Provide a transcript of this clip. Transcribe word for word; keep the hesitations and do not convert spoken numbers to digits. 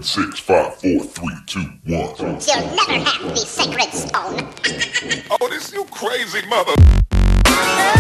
six, five, four, three, two, one. You'll never have the sacred stone. Oh, this you crazy mother.